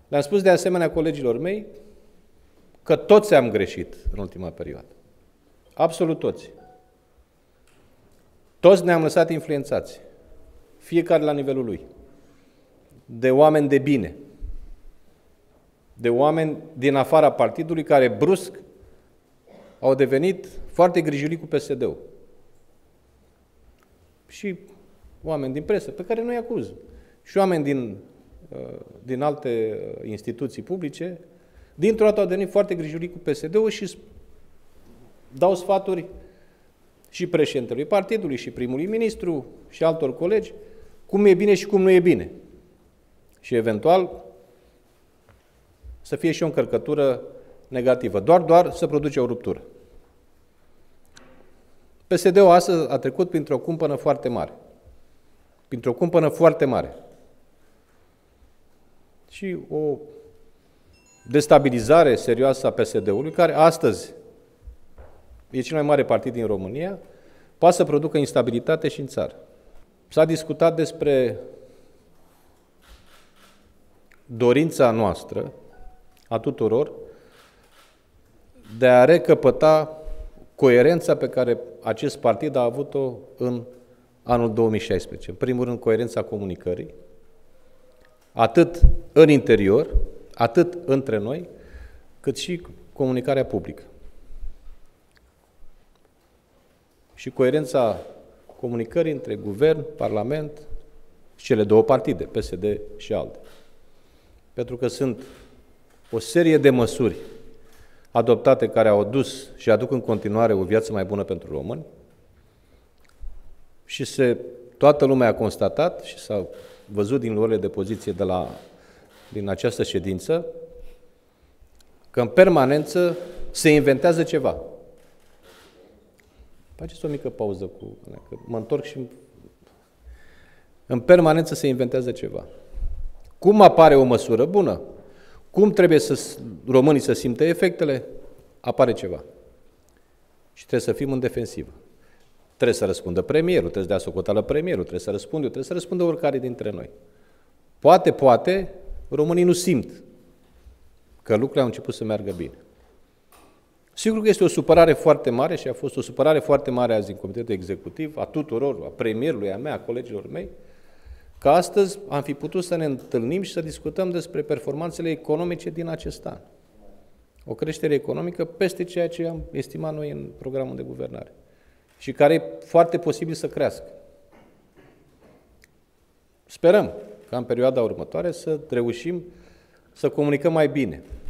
Le-am spus de asemenea colegilor mei că toți am greșit în ultima perioadă. Absolut toți. Toți ne-am lăsat influențați, fiecare la nivelul lui, de oameni de bine, de oameni din afara partidului care brusc au devenit foarte grijuli cu PSD-ul. Și oameni din presă, pe care nu-i acuz, și oameni din alte instituții publice, dintr-o dată au devenit foarte grijuli cu PSD-ul și dau sfaturi și președintelui partidului, și primului ministru, și altor colegi, cum e bine și cum nu e bine. Și eventual să fie și o încărcătură negativă. Doar să produce o ruptură. PSD-ul astăzi a trecut printr-o cumpănă foarte mare. Printr-o cumpănă foarte mare. Și o destabilizare serioasă a PSD-ului, care astăzi e cel mai mare partid din România, poate să producă instabilitate și în țară. S-a discutat despre dorința noastră, a tuturor, de a recăpăta coerența pe care acest partid a avut-o în anul 2016. În primul rând, coerența comunicării, atât în interior, atât între noi, cât și comunicarea publică. Și coerența comunicării între guvern, parlament și cele două partide, PSD și ALDE. Pentru că sunt o serie de măsuri adoptate care au adus și aduc în continuare o viață mai bună pentru români și toată lumea a constatat și s-a văzut din luările de poziție din această ședință că în permanență se inventează ceva. Faceți o mică pauză că mă întorc și în permanență se inventează ceva. Cum apare o măsură bună? Cum trebuie românii să simtă efectele? Apare ceva. Și trebuie să fim în defensivă. Trebuie să răspundă premierul, trebuie să dea socoteală premierul, trebuie să răspundă eu, trebuie să răspundă oricare dintre noi. Poate, românii nu simt că lucrurile au început să meargă bine. Sigur că este o supărare foarte mare și a fost o supărare foarte mare azi în Comitetul Executiv, a tuturor, a premierului, a mea, a colegilor mei, că astăzi am fi putut să ne întâlnim și să discutăm despre performanțele economice din acest an. O creștere economică peste ceea ce am estimat noi în programul de guvernare și care e foarte posibil să crească. Sperăm ca în perioada următoare să reușim să comunicăm mai bine,